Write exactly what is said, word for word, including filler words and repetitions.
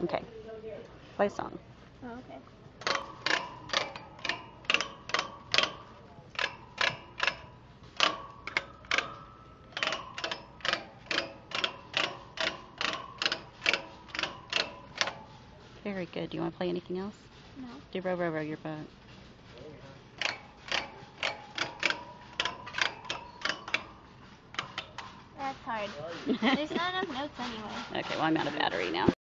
Okay. Play a song. Oh, okay. Very good. Do you want to play anything else? No. Do row, row, row your boat. That's hard. There's not enough notes anyway. Okay, well, I'm out of battery now.